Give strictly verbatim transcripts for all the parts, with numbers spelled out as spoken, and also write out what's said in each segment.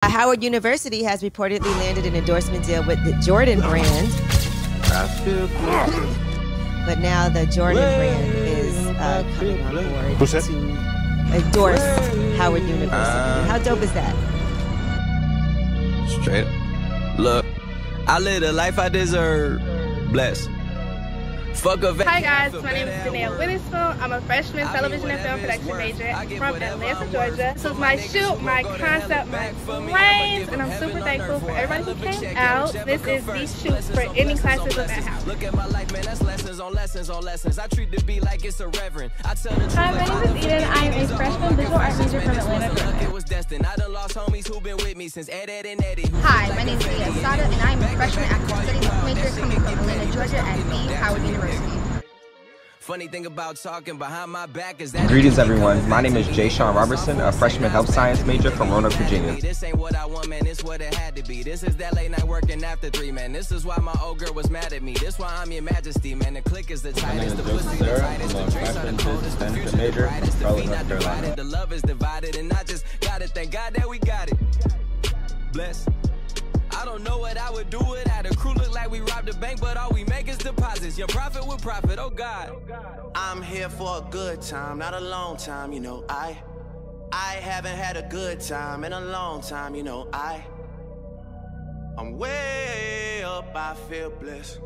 Uh, Howard University has reportedly landed an endorsement deal with the Jordan brand. I feel good. But now the Jordan brand is uh, coming on board Who's that? to endorse Howard University. Uh, How dope is that? Straight up. Look, I live the life I deserve. Bless. Fuck a Hi guys, my name is Danaeya Witherspoon. I'm a freshman television and film production major from Atlanta, Georgia. This is my shoot, my concept, my brains, and I'm super thankful for everybody who came out. This is the shoot for Ending Classism at Howard. Look at my life, man, that's lessons on lessons on lessons. I treat the beat like it's a reverend. I tell the truth. Hi, my name is Eden. I am a freshman visual art major from Atlanta, Georgia. It was destined. I done lost homies who been with me since Ed, Ed, and Eddie. Hi, my name is Nia Sada, and I am a freshman active studies major coming from Atlanta, Georgia at the Howard University. Funny thing about talking behind my back is that. Greetings, everyone. My name is Jay Sean Robertson, a freshman health science major from Roanoke, Virginia. This ain't what I want, man. This what it had to be. This is that late night working after three, man. This is why my old girl was mad at me. This why I'm your majesty, man. The click is the tightest, the pussy the tightest, the drinks are the coldest, the future the brightest, the feet not divided, the love is divided, and I just gotta thank God that we got it. Bless. I don't know what I would do without a crew. Look like we robbed a bank, but all we make is deposits. Your profit will profit, oh God. I'm here for a good time, not a long time, you know. I I haven't had a good time in a long time, you know. I I'm way up, I feel blessed.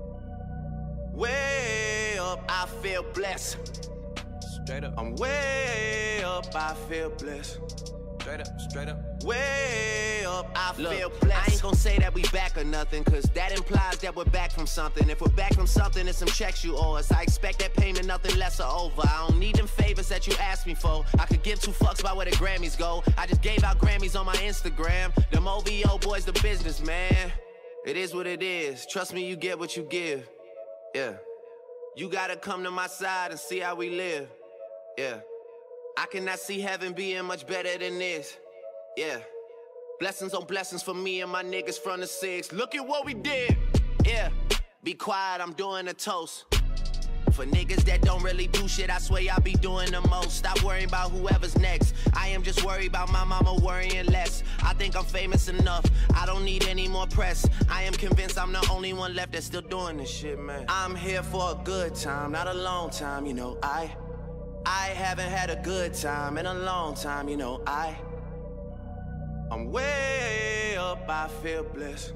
Way up, I feel blessed. Straight up. I'm way up, I feel blessed. Straight up, straight up. Way up, I Look, feel blessed. I ain't gonna say that we back or nothing, cause that implies that we're back from something. If we're back from something, it's some checks you owe us. I expect that payment, nothing less or over. I don't need them favors that you asked me for. I could give two fucks about where the Grammys go. I just gave out Grammys on my Instagram. Them O V O boys, the business, man. It is what it is. Trust me, you get what you give. Yeah. You gotta come to my side and see how we live. Yeah. I cannot see heaven being much better than this. Yeah. Blessings on blessings for me and my niggas from the six. Look at what we did. Yeah. Be quiet, I'm doing a toast. For niggas that don't really do shit, I swear y'all be doing the most. Stop worrying about whoever's next. I am just worried about my mama worrying less. I think I'm famous enough. I don't need any more press. I am convinced I'm the only one left that's still doing this shit, man. I'm here for a good time, not a long time, you know. I I haven't had a good time in a long time, you know. I I'm way up, I feel blessed.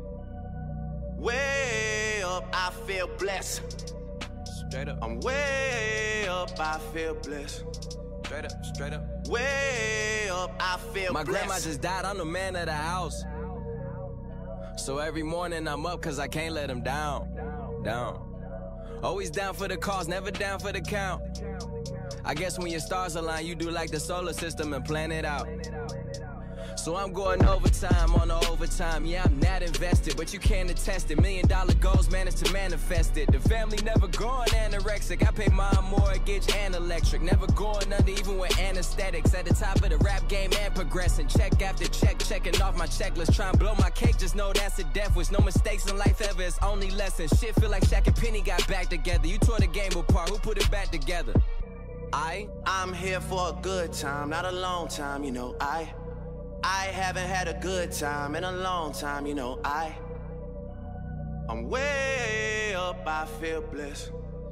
Way up, I feel blessed. Straight up. I'm way up, I feel blessed. Straight up, straight up. Way up, I feel My blessed. grandma just died, I'm the man of the house. So every morning I'm up cause I can't let him down. Down. Always down for the cause, never down for the count. I guess when your stars align, you do like the solar system and plan it out. So I'm going overtime on the overtime. Yeah, I'm not invested, but you can't attest it. Million dollar goals managed to manifest it. The family never going anorexic. I pay my mortgage and electric. Never going under even with anesthetics. At the top of the rap game and progressing. Check after check, checking off my checklist. Try and blow my cake, just know that's a death wish. No mistakes in life ever, it's only lessons. Shit feel like Shaq and Penny got back together. You tore the game apart, who put it back together? I? I'm here for a good time, not a long time, you know. I I haven't had a good time in a long time, you know. I I'm way up, I feel blessed.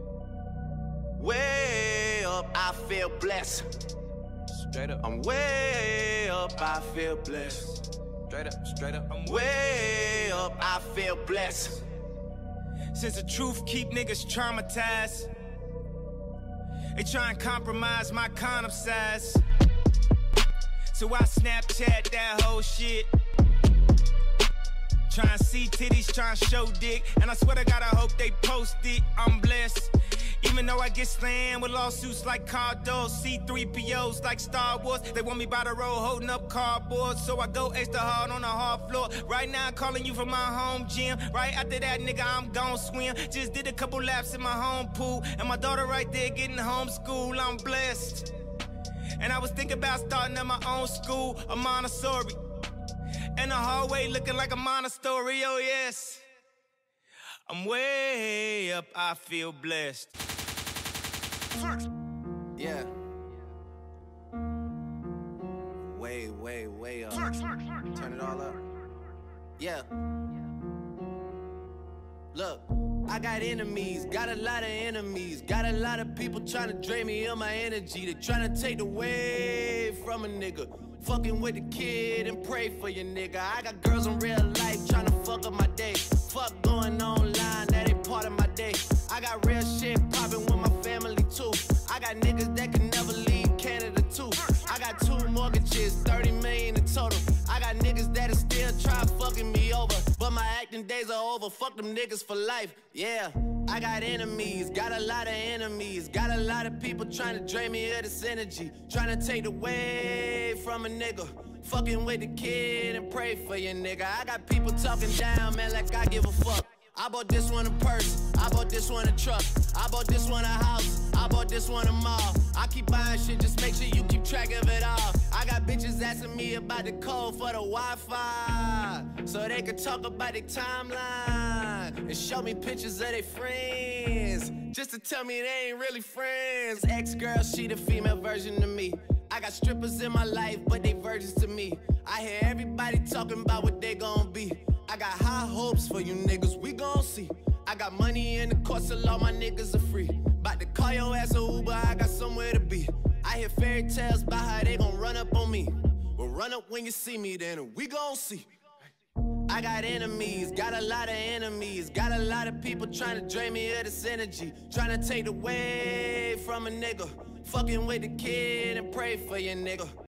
Way up, I feel blessed. Straight up. I'm way up, I feel blessed. Straight up, straight up. I'm way up, I feel blessed. Since the truth keep niggas traumatized, they try and compromise my condom size. So I Snapchat that whole shit. Trying to see titties, trying to show dick. And I swear to God, I hope they post it. I'm blessed. Even though I get slammed with lawsuits like Cardos, C three P Os like Star Wars. They want me by the road holding up cardboard. So I go extra hard on the hard floor. Right now, I'm calling you from my home gym. Right after that, nigga, I'm gon' swim. Just did a couple laps in my home pool. And my daughter right there getting homeschooled. I'm blessed. And I was thinking about starting at my own school, a Montessori. And the hallway looking like a monastery, oh yes. I'm way up, I feel blessed. Yeah. Way, way, way up. Turn it all up. Yeah. Look, I got enemies, got a lot of enemies, got a lot of people trying to drain me of my energy. They trying to take away from a nigga. Fucking with the kid and pray for your nigga. I got girls in real life trying to fuck up my day. Fuck going online, that ain't part of my day. I got real shit popping with my family too. I got niggas that can never leave Canada too. I got two mortgages, thirty million in total. I got niggas that'll still try fucking me over, but my acting days are over. Fuck them niggas for life, yeah. I got enemies, got a lot of enemies, got a lot of people trying to drain me of this energy, trying to take away from a nigga. Fucking with the kid and pray for your nigga. I got people talking down, man, like I give a fuck. I bought this one a purse, I bought this one a truck, I bought this one a house, I bought this one a mall. I keep buying shit, just make sure you keep track of it all. I got bitches asking me about the code for the Wi-Fi, so they could talk about their timeline and show me pictures of their friends, just to tell me they ain't really friends. Ex-girl, she the female version of me. I got strippers in my life, but they virgins to me. I hear everybody talking about what they gon' be. I got high hopes for you niggas, we gon' see. I got money in the course, so all my niggas are free. About to call your ass a Uber, I got somewhere to be. I hear fairy tales about how they gon' run up on me. Well, run up when you see me, then we gon' see. I got enemies, got a lot of enemies, got a lot of people trying to drain me of this energy, trying to take away from a nigga. Fucking with the kid and pray for your nigga.